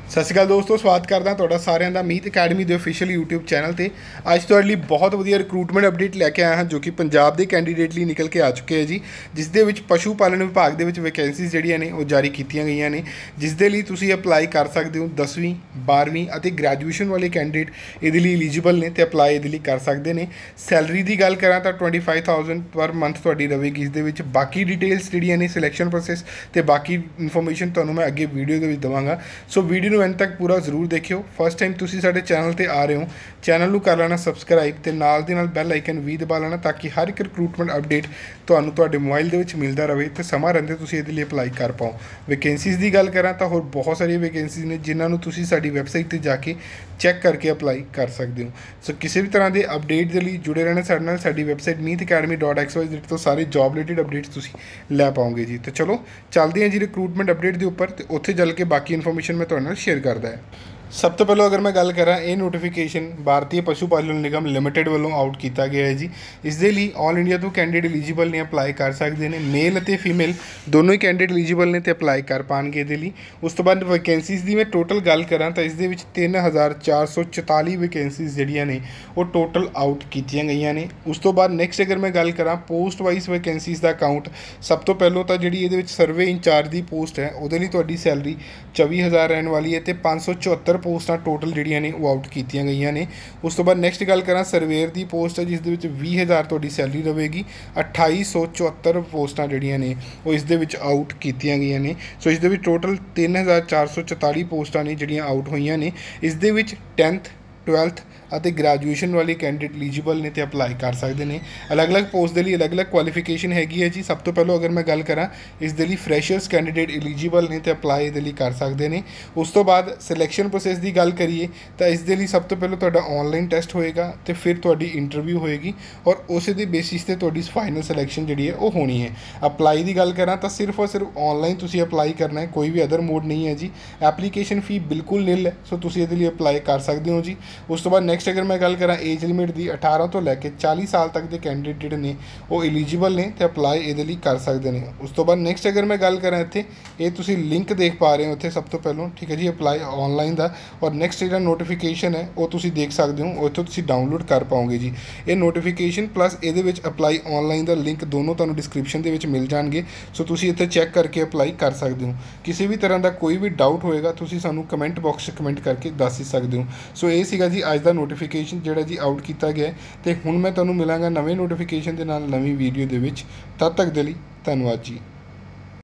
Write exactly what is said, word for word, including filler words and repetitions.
सत श्री अकाल दोस्तों, स्वागत करदा तुहाडा सारिਆਂ ਦਾ मीत अकैडमी के ऑफिशियल यूट्यूब चैनल ਤੇ। ਅੱਜ ਤੁਹਾਡੇ ਲਈ ਬਹੁਤ ਵਧੀਆ ਰਿਕਰੂਟਮੈਂਟ ਅਪਡੇਟ ਲੈ ਕੇ ਆਇਆ ਹਾਂ ਜੋ ਕਿ ਪੰਜਾਬ ਦੇ ਕੈਂਡੀਡੇਟ ਲਈ ਨਿਕਲ ਕੇ ਆ ਚੁੱਕੇ ਹੈ ਜੀ, ਜਿਸ ਦੇ ਵਿੱਚ ਪਸ਼ੂ ਪਾਲਣ ਵਿਭਾਗ ਦੇ ਵਿੱਚ ਵੈਕੈਂਸੀਜ਼ ਜਿਹੜੀਆਂ ਨੇ ਉਹ ਜਾਰੀ ਕੀਤੀਆਂ ਗਈਆਂ ਨੇ, ਜਿਸ ਦੇ ਲਈ ਤੁਸੀਂ ਅਪਲਾਈ ਕਰ ਸਕਦੇ ਹੋ। ਦਸਵੀਂ ਬਾਰ੍ਹਵੀਂ ਅਤੇ ਗ੍ਰੈਜੂਏਸ਼ਨ ਵਾਲੇ ਕੈਂਡੀਡੇਟ ਇਹਦੇ ਲਈ ਐਲੀਜੀਬਲ ਨੇ ਤੇ ਅਪਲਾਈ ਇਹਦੇ ਲਈ ਕਰ ਸਕਦੇ ਨੇ। ਸੈਲਰੀ ਦੀ ਗੱਲ ਕਰਾਂ ਤਾਂ twenty five thousand per month ਤੁਹਾਡੀ ਰਹੇਗੀ। ਇਸ ਦੇ ਵਿੱਚ ਬਾਕੀ ਡਿਟੇਲਸ ਜਿਹੜੀਆਂ ਨੇ ਸਿਲੈਕਸ਼ਨ ਪ੍ਰੋਸੈਸ ਤੇ ਬਾਕੀ ਇਨਫੋਰਮੇਸ਼ਨ ਤੁਹਾਨੂੰ ਮੈਂ ਅੱਗੇ ਵੀਡੀਓ ਦੇ ਵਿੱਚ ਦਵਾਂਗਾ। ਸੋ ਵੀਡੀਓ ਨੂੰ ਐਂਡ ਤੱਕ पूरा जरूर देखियो। फस्ट टाइम तुसी साडे चैनल ते आ रहे हो, चैनल नूं कर लेना सबसक्राइब ते नाल दी नाल बैल आइकन भी दबा लेना ताकि हर एक रिक्रूटमेंट अपडेट तुहानूं तुहाडे मोबाइल दे विच मिलदा रहे ते समा रहंदे तुसी इहदे लई अप्लाई कर पाओ। वैकेंसीज़ दी गल करां तां होर बहुत सारी वैकेंसीज़ ने जिन्हां नूं तुसी साडी वैबसाइट ते जाके चैक करके अप्लाई कर सकते हो। सो किसी भी तरह के अपडेट के लिए जुड़े रहना साडे नाल। साडी website Meet academy dot X Y Z तो सारे जॉब रिलेटेड अपडेट्स तुसी लै पाओगे जी। तो चलो चलते हैं जी रिक्रूटमेंट अपडेट के उपर, तो उत्थे चल के बाकी इन्फॉर्मेशन मैं तुहाडे नाल शेयर करदा है। सब तो पहले अगर मैं गल करा, ये नोटिफिकेशन भारतीय पशु पालन निगम लिमिटेड वालों आउट किया गया है जी। इस दे लिए ऑल इंडिया तो कैंडिडेट एलीजिबल ने अप्लाई कर सकते हैं। मेल और फीमेल दोनों ही कैंडिडेट एलीजिबल ने तो अप्लाई कर पाएंगे ये लिए। उस तो बाद वैकेंसीज़ की मैं टोटल गल करा तो इस तीन हज़ार चार सौ चौताली वैकेंसीज़ जड़ियाँ ने वो टोटल आउट की गई ने। उस तो बाद नैक्सट अगर मैं गल करा पोस्ट वाइज वैकेंसीज़ का काउंट, सब तो पहलों तो जी सर्वे इंचार्ज की पोस्ट है वो तुहाडी सैलरी चौबी हज़ार रहने वाली है तो पाँच सौ चौहत्तर पोस्टां टोटल जिहड़ियां ने वो आउट कीतियां गईयां ने। उस तो बाद नैक्सट गल करा सर्वेयर की पोस्ट है जिस दे विच बीस हज़ार तुहाडी सैलरी रहेगी। अठाई सौ चौहत्तर पोस्टां जिहड़ियां ने वो इस दे विच आउट कीतियां गईयां ने। सो इस दे विच टोटल तीन हज़ार चार सौ चौताली पोस्टां ने जिहड़ियां आउट होईयां ने। इस दे विच टेंथ ट्वेल्थ ਅਤੇ ਗ੍ਰੈਜੂਏਸ਼ਨ ਵਾਲੇ ਕੈਂਡੀਡੇਟ ਐਲੀਜੀਬਲ ਨੇ ਤੇ ਅਪਲਾਈ ਕਰ ਸਕਦੇ ਨੇ। ਅਲੱਗ-ਅਲੱਗ ਪੋਸਟ ਦੇ ਲਈ ਅਲੱਗ-ਅਲੱਗ ਕੁਆਲੀਫਿਕੇਸ਼ਨ ਹੈਗੀ ਹੈ ਜੀ। ਸਭ ਤੋਂ ਪਹਿਲਾਂ ਅਗਰ ਮੈਂ ਗੱਲ ਕਰਾਂ ਇਸ ਦੇ ਲਈ ਫਰੈਸ਼ਰਸ ਕੈਂਡੀਡੇਟ ਐਲੀਜੀਬਲ ਨੇ ਤੇ ਅਪਲਾਈ ਇਹਦੇ ਲਈ ਕਰ ਸਕਦੇ ਨੇ। ਉਸ ਤੋਂ ਬਾਅਦ ਸਿਲੈਕਸ਼ਨ ਪ੍ਰੋਸੈਸ ਦੀ ਗੱਲ ਕਰੀਏ ਤਾਂ ਇਸ ਦੇ ਲਈ ਸਭ ਤੋਂ ਪਹਿਲਾਂ ਤੁਹਾਡਾ ਆਨਲਾਈਨ ਟੈਸਟ ਹੋਏਗਾ ਤੇ ਫਿਰ ਤੁਹਾਡੀ ਇੰਟਰਵਿਊ ਹੋਏਗੀ ਔਰ ਉਸੇ ਦੇ ਬੇਸਿਸ ਤੇ ਤੁਹਾਡੀ ਫਾਈਨਲ ਸਿਲੈਕਸ਼ਨ ਜਿਹੜੀ ਹੈ ਉਹ ਹੋਣੀ ਹੈ। ਅਪਲਾਈ ਦੀ ਗੱਲ ਕਰਾਂ ਤਾਂ ਸਿਰਫ ਔਰ ਸਿਰਫ ਆਨਲਾਈਨ ਤੁਸੀਂ ਅਪਲਾਈ ਕਰਨਾ ਹੈ, ਕੋਈ ਵੀ ਅਦਰ ਮੋਡ ਨਹੀਂ ਹੈ ਜੀ। ਐਪਲੀਕੇਸ਼ਨ ਫੀ ਬਿਲਕੁਲ ਨਿਲ ਹੈ, ਸੋ ਤੁਸੀਂ ਇਹਦੇ ਲਈ ਅਪਲਾਈ ਕਰ ਸਕਦੇ ਹੋ ਜੀ। ਉਸ ਤੋਂ ਬਾਅਦ ਨੈਕਸਟ अगर मैं गल करा एज लिमिट की अठारह तो लैके चालीस साल तक के कैंडिडेट जोड़े ने वो एलीजिबल ने तो अप्लाई ये कर सकते हैं। उस तो बाद नैक्सट अगर मैं गल करा इतने ये तुसी लिंक देख पा रहे हो इतने सब तो पहलों, ठीक है जी, अप्लाई ऑनलाइन का। और नैक्सट जो नोटिफिकेशन है वो तुसी देख सकते हो, इतों तुसी डाउनलोड कर पाओगे जी। ये नोटिफिकेशन प्लस ये अप्लाई ऑनलाइन का लिंक दोनों तुहानूं डिस्क्रिप्शन के मिल जाएंगे। सो तुसी इत्थे चैक करके अप्लाई कर सकते हो। किसी भी तरह का कोई भी डाउट होएगा तुसी सानूं कमेंट बॉक्स कमेंट करके दस ही सकते हो। सो ये सीगा जी अज का नोटिफिकेशन ਜਿਹੜਾ ਜੀ ਆਊਟ ਕੀਤਾ ਗਿਆ ਤੇ ਹੁਣ ਮੈਂ ਤੁਹਾਨੂੰ ਮਿਲਾਂਗਾ ਨਵੇਂ ਨੋਟੀਫਿਕੇਸ਼ਨ ਦੇ ਨਾਲ ਨਵੀਂ ਵੀਡੀਓ ਦੇ ਵਿੱਚ। ਤਦ ਤੱਕ ਦੇ ਲਈ ਧੰਨਵਾਦ ਜੀ।